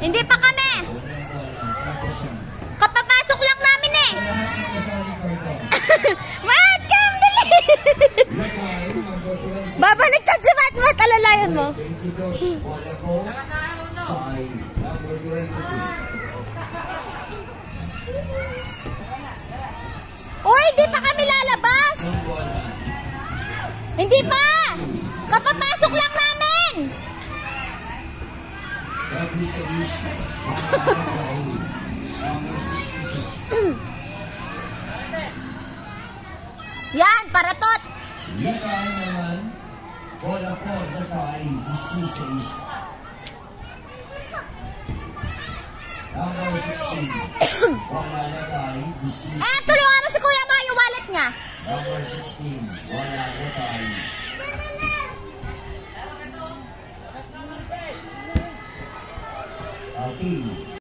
Hindi pa kami. Kapapasok lang namin eh. Mat, come, dali. Babaliktad si Mat, alalayan mo. Uy, di pa kami lalabas. Hindi pa. Kapapasok lang namin. Yan, paratot. Yakaan naman, bola po na tayo, isisis. Number 16, wala na tayo, isisis. Tulungan mo si Kuya Ma yung wallet niya. Number 16, wala na tayo. Okay.